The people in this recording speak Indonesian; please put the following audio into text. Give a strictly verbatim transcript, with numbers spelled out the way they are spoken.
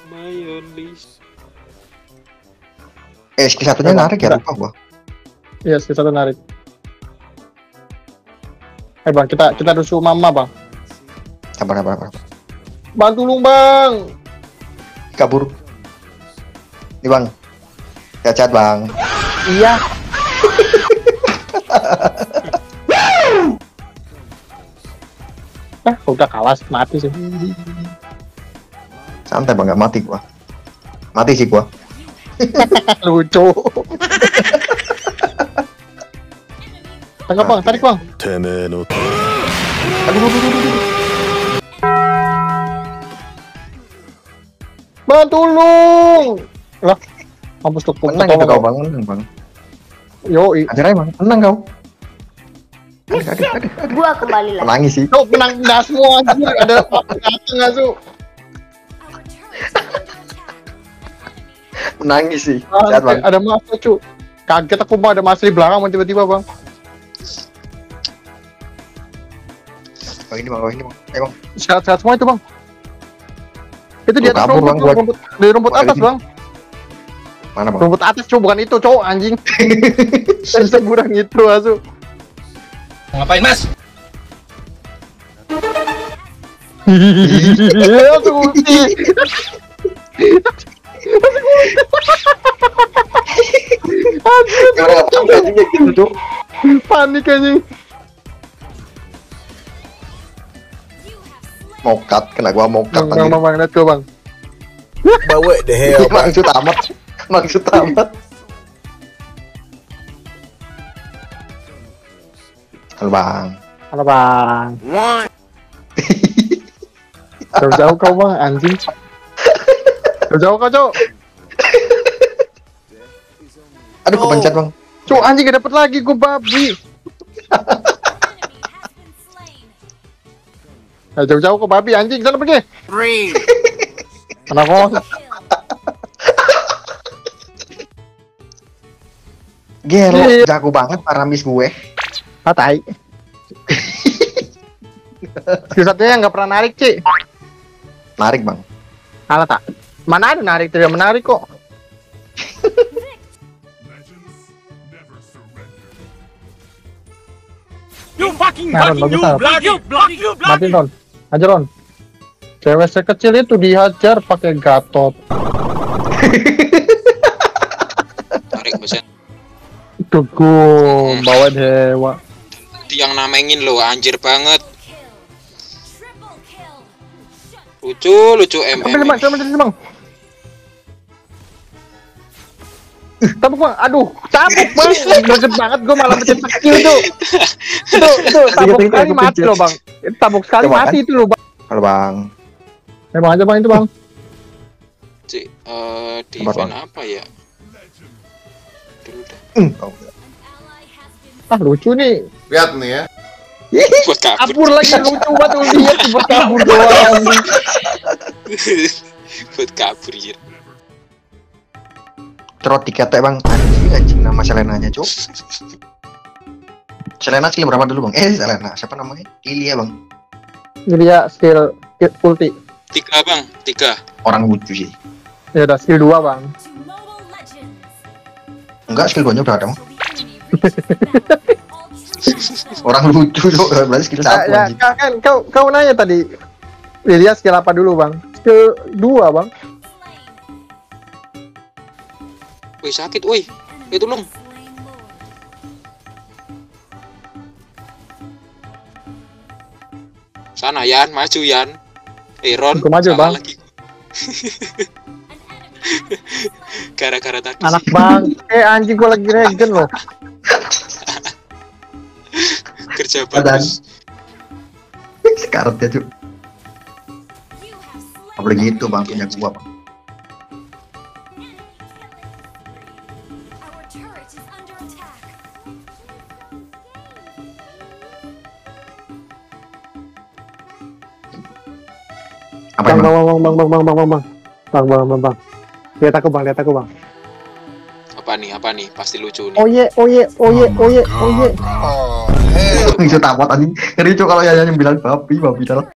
Mayonis. Eh, skill satunya narik ya, lupa gua. Iya, skill satu narik. Eh bang, kita kita rusuh mama bang. Sabar, sabar, sabar. Bang tolong bang. Kabur. Nih bang. Cacat bang. Iya. Ah, udah kalah mati sih. Santai bang, nggak mati gua. Mati sih gua. Lucu. Tangkap bang, tarik bang. Aduh, aduh, aduh, aduh. Bang tolong. Lah, mampus tuh. Menang itu kau bang, menang bang. Yo, ajar aja bang, menang kau. Aduh, aduh, aduh, aduh. Gua kembali lagi. Menangis sih. Yo, menang dah semua anjir. Ada apa-apa nggak su? Menangis sih. Ah, Sehat bang. ada mas cu. Kaget aku bang, ada mas di belakang tiba-tiba bang. Oh ini bang, oh ini bang. Eh bang. Sehat-sehat semua itu bang. Itu di Lu atas kabur, rumput, bang, gua- rumput, di rumput gua atas ada bang. Mana bang? Rumput atas cowok, bukan itu cowok anjing. Dari seburang itu asu. Ngapain mas? Iya tuh ulti. Gimana nggak tahu anjingnya gitu tuh. Panik anjing. Mokat, kena gua mokat Bang, bang, bang, bang, lihat gua bang. Bawa the hell, bang. Maksud amat. Maksud amat. Halo bang. Halo bang. Jauh-jauh kau bang, anjing. Jauh-jauh kau cowok. Aduh, kepencet bang. Cowok anjing gak dapet lagi gua babi. Nah, jauh-jauh kau babi anjing, sana pergi. Three. Kenapa? Gelo, Iya. jago banget paramis gue. Ah, tai. Skill satunya nggak pernah narik, Ci. Narik bang. Alah tak. Mana ada narik, tidak menarik kok. You fucking Nah, Ron, fucking bagus, you Ron. bloody you bloody you bloody. Mati Ron. Aja Ron. Cewek sekecil itu dihajar pakai gatot. Tarik besen. Dugum, bawa dewa. Yang namengin lo anjir banget. Lucu lucu M Ambil M. bang, ambil dari bang. Tabuk bang, aduh, tabuk bang, greget banget gue malah pencet skill tuh. Itu, itu tabuk sekali mati loh bang. Tabuk sekali Coba, mati kan? itu loh bang. Halo bang. Emang aja bang itu bang. Cik, eh di Sabar, event Bang. apa ya? Dulu dah. Hmm. Oh. Ah lucu nih. Lihat nih ya. Buat kabur. Kabur lagi lucu banget tuh dia cepet kabur doang. Buat kabur ya. Trot tiket bang. Anjing anjing nama Selenanya cuk. Selena skill berapa dulu bang? Eh Selena siapa namanya? Lilia bang. Jadi ya skill, skill ulti. Tiga bang, tiga. Orang lucu sih. Ya udah skill dua bang. Enggak skill dua nya udah ada bang. Orang lucu cuk. Berarti skill Ya, satu ya anjing. kan, kan kau kau nanya tadi. Lilia skill apa dulu bang? Skill dua bang. Wih sakit, wih. Eh tolong. Sana Yan, maju Yan. Eh Ron, Aku maju, salah Bang. lagi. Gara-gara tadi. Anak sih. bang. Eh anjing gua lagi regen loh. Kerja Badan. bagus. Sekarat ya cuk. Apalagi itu bang punya gua bang. Apa Bang, emang? bang, bang, bang, bang, bang, bang, bang, bang, bang, bang, bang, bang. Lihat aku bang, lihat aku bang. Apa nih, apa nih? Pasti lucu nih. Oh ye, oh ye, oh ye, oh ye, oh ye. Oh, hell. Bisa tamat anjing. Ngeri cuk kalau Yaya yang bilang babi, babi dalam.